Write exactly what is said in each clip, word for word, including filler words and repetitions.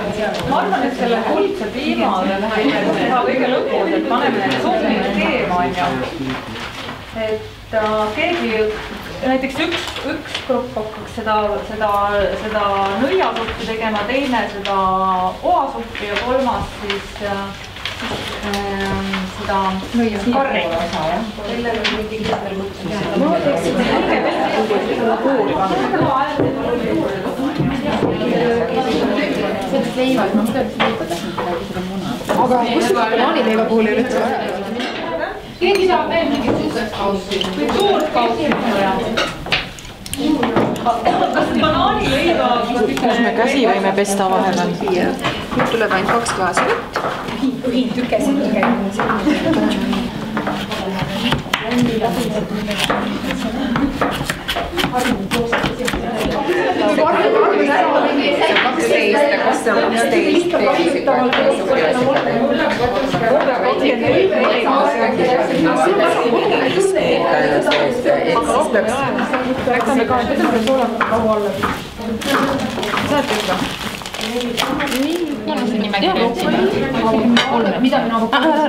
ma arvan, et selle kuldse piimale teha kõige lõpus, et paneme need summid keema, on ju. Et keegi, näiteks üks, üks grupp hakkaks seda, seda, seda nõiasuppi tegema, teine seda oasuppi ja kolmas siis seda karri. Sellel on mingi kindel mõttes. Ma teeksin sellest leivad, ma peaks leiba tahtnud midagi seda muna. Aga kus seda banaanileiva puhul ei ole üldse vaja? Keegi saab veel mingit suurt kaussi. Või suurt kaussi. Kas banaanileiva... Kas me käsi võime pesta vahepeal? Nüüd tuleb ainult kaks klaasi võtt. Põhin tükesid käima. kaksteist, kas see on kaksteist mida on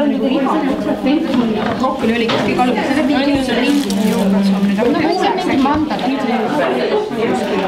rohkem oli kuskil kalub, see on mingi ringi.